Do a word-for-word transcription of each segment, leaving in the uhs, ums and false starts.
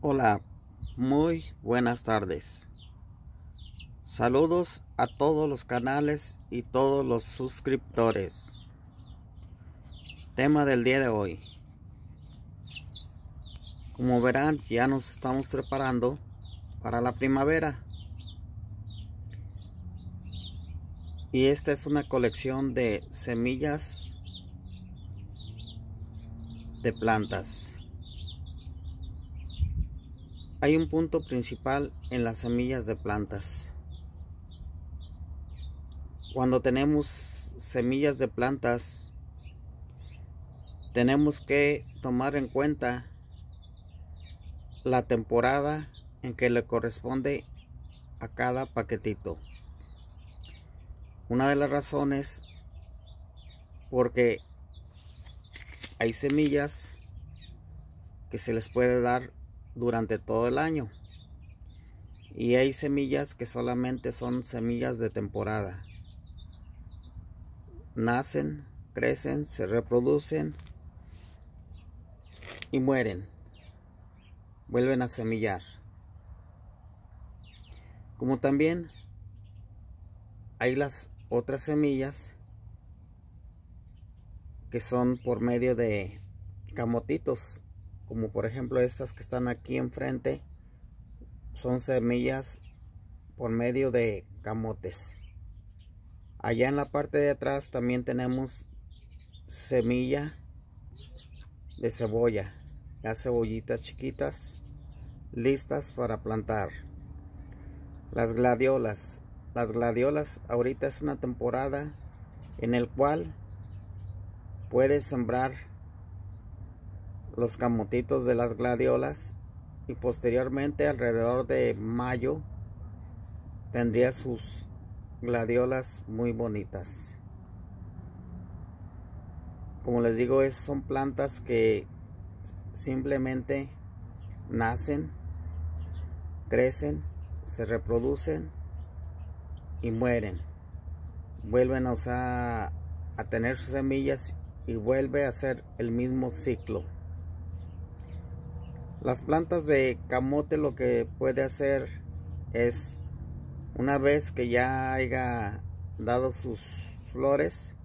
Hola, muy buenas tardes. Saludos a todos los canales y todos los suscriptores. Tema del día de hoy. Como verán, ya nos estamos preparando para la primavera. Y esta es una colección de semillas de plantas. Hay un punto principal en las semillas de plantas. Cuando tenemos semillas de plantas, tenemos que tomar en cuenta la temporada en que le corresponde a cada paquetito. Una de las razones porque hay semillas que se les puede dar durante todo el año y hay semillas que solamente son semillas de temporada. Nacen, crecen, se reproducen y mueren. Vuelven a semillar. Como también hay las otras semillas que son por medio de camotitos, como por ejemplo estas que están aquí enfrente, son semillas por medio de camotes. Allá en la parte de atrás también tenemos semilla de cebolla, ya cebollitas chiquitas listas para plantar. Las gladiolas. Las gladiolas ahorita es una temporada en el cual puedes sembrar los camotitos de las gladiolas y posteriormente alrededor de mayo tendría sus gladiolas muy bonitas. Como les digo, es, son plantas que simplemente nacen, crecen, se reproducen y mueren. Vuelven, o sea, a tener sus semillas y vuelve a ser el mismo ciclo. Las plantas de camote lo que puede hacer es, una vez que ya haya dado sus flores,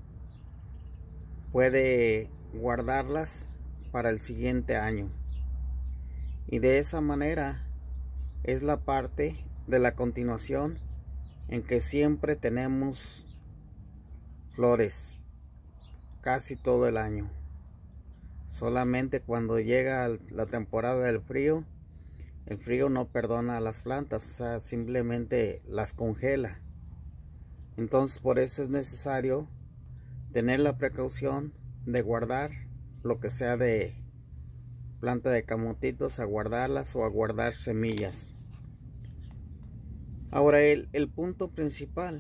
puede guardarlas para el siguiente año. Y de esa manera es la parte de la continuación en que siempre tenemos flores casi todo el año. Solamente cuando llega la temporada del frío, el frío no perdona a las plantas, o sea, simplemente las congela. Entonces por eso es necesario tener la precaución de guardar lo que sea de planta de camotitos, a guardarlas o a guardar semillas. Ahora el, el punto principal,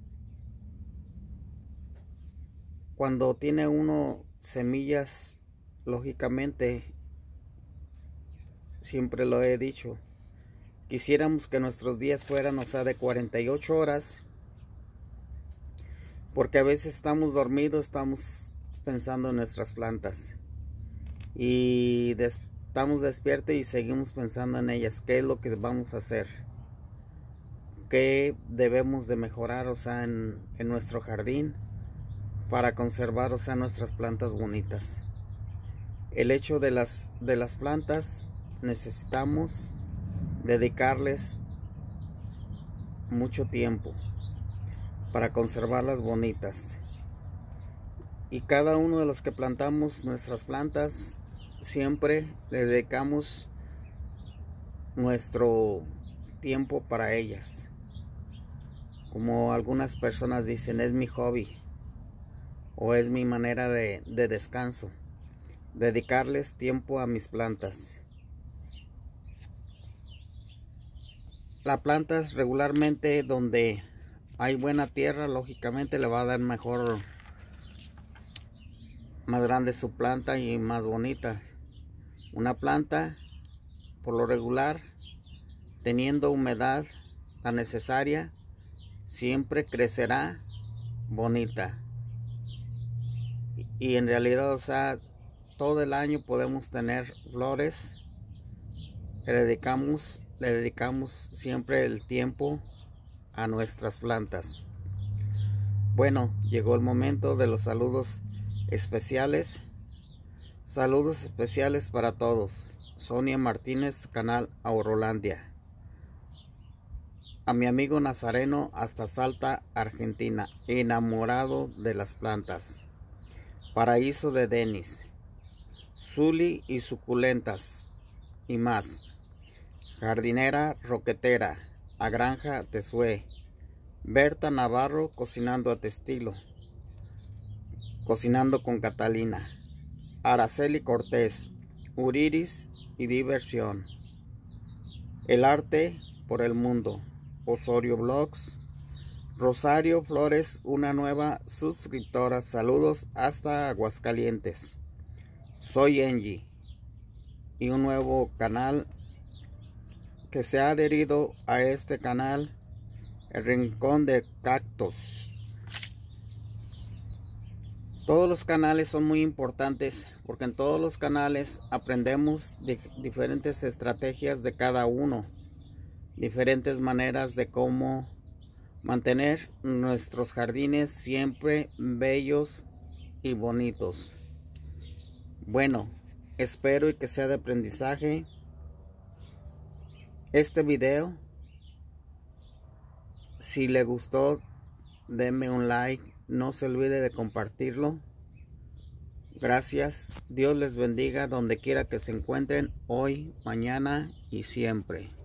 cuando tiene uno semillas, lógicamente, siempre lo he dicho, quisiéramos que nuestros días fueran, o sea, de cuarenta y ocho horas, porque a veces estamos dormidos, estamos pensando en nuestras plantas y des, estamos despiertos y seguimos pensando en ellas. ¿Qué es lo que vamos a hacer? ¿Qué debemos de mejorar, o sea, en, en nuestro jardín para conservar, o sea, nuestras plantas bonitas? El hecho de las, de las plantas, necesitamos dedicarles mucho tiempo para conservarlas bonitas. Y cada uno de los que plantamos nuestras plantas, siempre le dedicamos nuestro tiempo para ellas. Como algunas personas dicen, es mi hobby o es mi manera de, de descanso, dedicarles tiempo a mis plantas. La planta es regularmente donde hay buena tierra, lógicamente le va a dar mejor, más grande su planta y más bonita. Una planta, por lo regular, teniendo humedad la necesaria, siempre crecerá bonita. Y en realidad, o sea, todo el año podemos tener flores que le dedicamos, le dedicamos siempre el tiempo a nuestras plantas. Bueno, llegó el momento de los saludos especiales. Saludos especiales para todos. Sonia Martínez, canal Aurolandia. A mi amigo Nazareno hasta Salta, Argentina, enamorado de las plantas. Paraíso de Denis, Zuli y suculentas y más. Jardinera Roquetera, a Granja Tezué. Berta Navarro, cocinando a tu estilo. Cocinando con Catalina. Araceli Cortés, Uriris y diversión. El arte por el mundo. Osorio Blogs. Rosario Flores, una nueva suscriptora. Saludos hasta Aguascalientes. Soy Angie y un nuevo canal que se ha adherido a este canal, El Rincón de Cactus. Todos los canales son muy importantes porque en todos los canales aprendemos de diferentes estrategias de cada uno, diferentes maneras de cómo mantener nuestros jardines siempre bellos y bonitos. Bueno, espero y que sea de aprendizaje este video. Si le gustó, denme un like. No se olvide de compartirlo. Gracias. Dios les bendiga donde quiera que se encuentren hoy, mañana y siempre.